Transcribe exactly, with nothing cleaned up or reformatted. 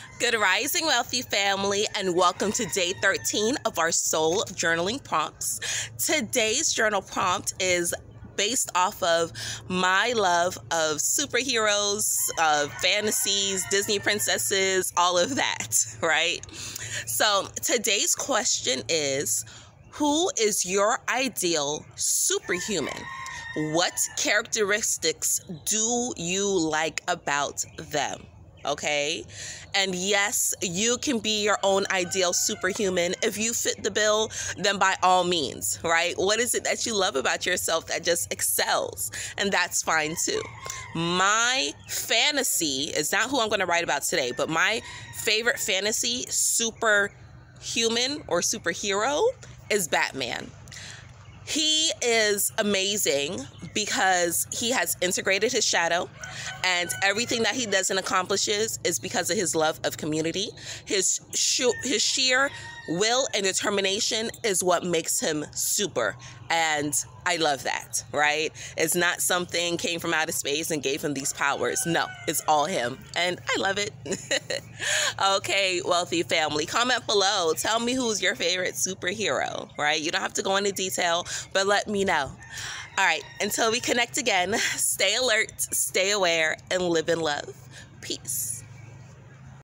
Good rising, wealthy family, and welcome to day thirteen of our soul journaling prompts. Today's journal prompt is based off of my love of superheroes, of fantasies, Disney princesses, all of that, right? So today's question is, who is your ideal superhuman? What characteristics do you like about them? Okay. And yes, you can be your own ideal superhuman. If you fit the bill, then by all means, right? What is it that you love about yourself that just excels? And that's fine too. My fantasy is not who I'm going to write about today, but my favorite fantasy superhuman or superhero is Batman. He is amazing because he has integrated his shadow, and everything that he does and accomplishes is because of his love of community. His sh- his sheer will and determination is what makes him super, and I love that, right? It's not something came from outer space and gave him these powers. No, it's all him, and I love it. Okay, wealthy family, comment below. Tell me who's your favorite superhero, right? You don't have to go into detail, but let me know. All right, until we connect again, stay alert, stay aware, and live in love. Peace.